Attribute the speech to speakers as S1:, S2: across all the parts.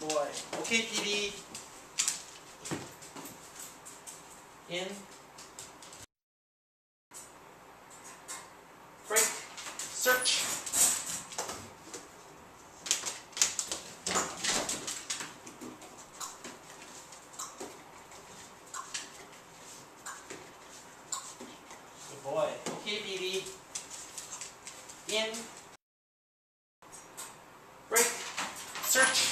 S1: boy. Okay, PD. In. Break. Search. Good boy. Okay, PD. In. Break. Search.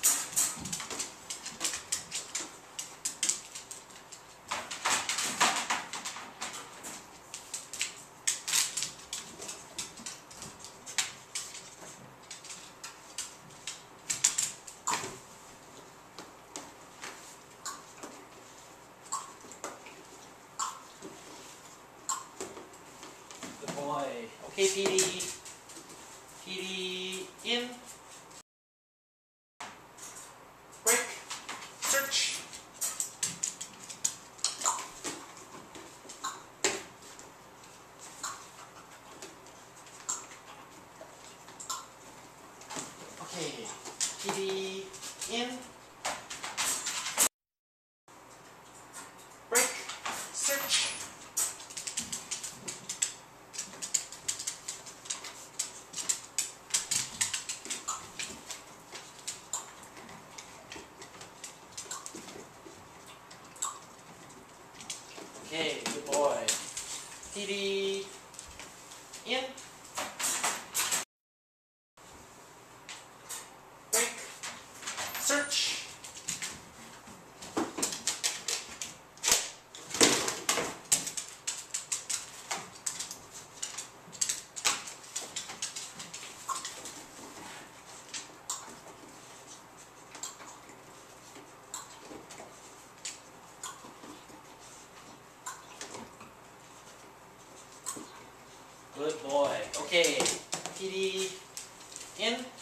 S1: Good boy. Okay, PD. PD. In. Break. Search. Okay. PD. In. Break. Search. Okay, good boy. PD. In. Break. Search. Good boy. Okay. PD. In.